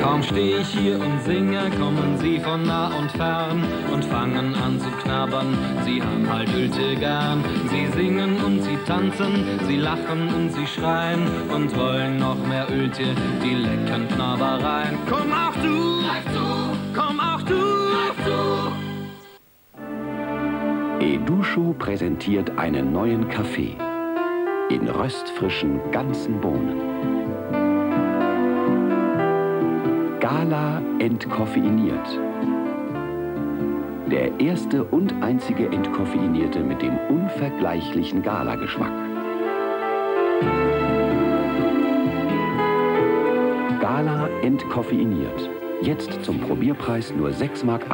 Kaum steh ich hier und singe, kommen sie von nah und fern und fangen an zu knabbern, sie haben halt Ölte gern. Sie singen und sie tanzen, sie lachen und sie schreien und wollen noch mehr Ölte, die leckern Knabbereien. Komm auch du, komm auch du, Eduscho präsentiert einen neuen Kaffee in röstfrischen ganzen Bohnen. Gala entkoffeiniert. Der erste und einzige entkoffeinierte mit dem unvergleichlichen Gala-Geschmack. Gala entkoffeiniert. Jetzt zum Probierpreis nur 6,98 Mark.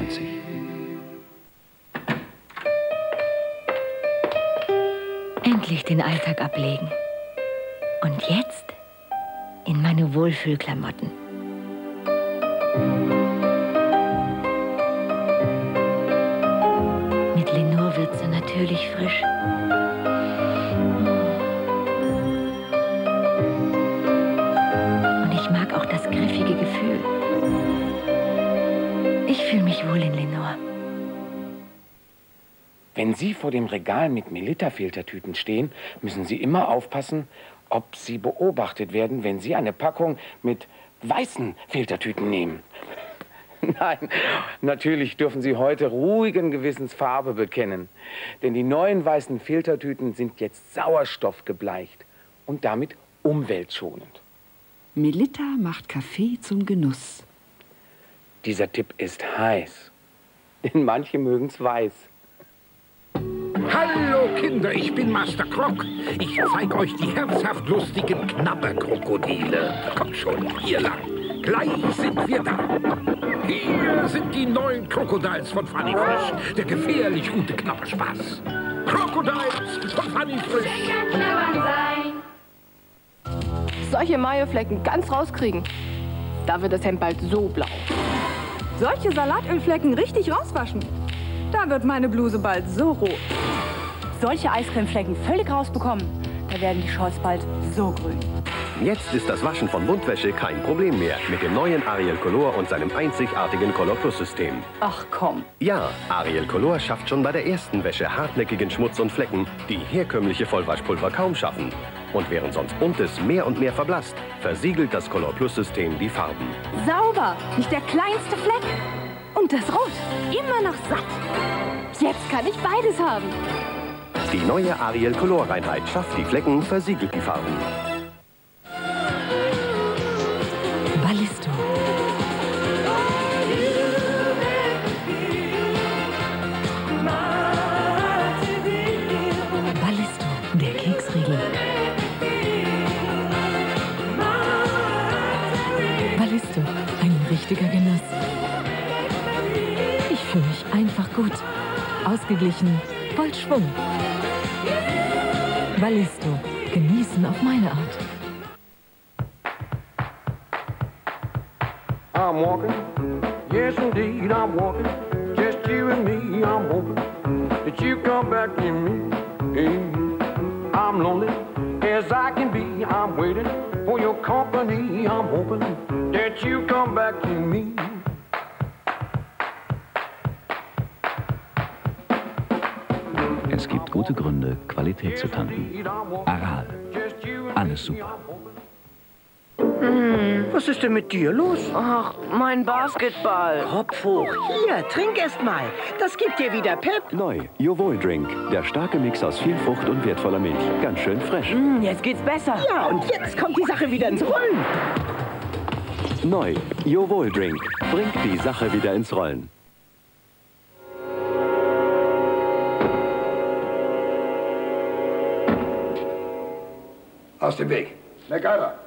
Endlich den Alltag ablegen. Und jetzt in meine Wohlfühlklamotten. Mit Lenore wird sie natürlich frisch. Und ich mag auch das griffige Gefühl. Ich fühle mich wohl in Lenore. Wenn Sie vor dem Regal mit Melitta-Filtertüten stehen, müssen Sie immer aufpassen, ob Sie beobachtet werden, wenn Sie eine Packung mit weißen Filtertüten nehmen. Nein, natürlich dürfen Sie heute ruhigen Gewissens Farbe bekennen. Denn die neuen weißen Filtertüten sind jetzt sauerstoffgebleicht und damit umweltschonend. Melitta macht Kaffee zum Genuss. Dieser Tipp ist heiß, denn manche mögen's weiß. Hallo Kinder, ich bin Master Krok. Ich zeige euch die herzhaft lustigen Knabberkrokodile. Kommt schon, hier lang. Gleich sind wir da. Hier sind die neuen Crocodiles von Funny Frisch. Der gefährlich gute Knabberspaß. Crocodiles von Funny Frisch. Solche Majoflecken ganz rauskriegen. Da wird das Hemd bald so blau. Solche Salatölflecken richtig rauswaschen. Da wird meine Bluse bald so rot. Solche Eiscremeflecken völlig rausbekommen. Da werden die Shorts bald so grün. Jetzt ist das Waschen von Buntwäsche kein Problem mehr mit dem neuen Ariel Color und seinem einzigartigen Color Plus System. Ach komm. Ja, Ariel Color schafft schon bei der ersten Wäsche hartnäckigen Schmutz und Flecken, die herkömmliche Vollwaschpulver kaum schaffen. Und während sonst Buntes mehr und mehr verblasst, versiegelt das Color Plus System die Farben. Sauber, nicht der kleinste Fleck. Und das Rot, immer noch satt. Jetzt kann ich beides haben. Die neue Ariel Color Reinheit schafft die Flecken, versiegelt die Farben. Ballisto. Ballisto, der Keksriegel. Ballisto, ein richtiger Genuss. Ich fühle mich einfach gut. Ausgeglichen, voll Schwung. Ballisto, genießen auf meine Art. I'm walking, yes indeed I'm walking, just you and me, I'm hoping that you come back to me. I'm lonely as I can be, I'm waiting for your company, I'm hoping that you come back to me. Es gibt gute Gründe, Qualität zu tanken. Aral. Alles super. Was ist denn mit dir los? Ach, mein Basketball. Kopf hoch. Hier, trink erst mal. Das gibt dir wieder Pep. Neu, Jovol Drink. Der starke Mix aus viel Frucht und wertvoller Milch. Ganz schön fresh. Jetzt geht's besser. Ja, und jetzt kommt die Sache wieder ins Rollen. Neu, Jovol Drink. Bringt die Sache wieder ins Rollen. Aus dem Weg. MacGyver.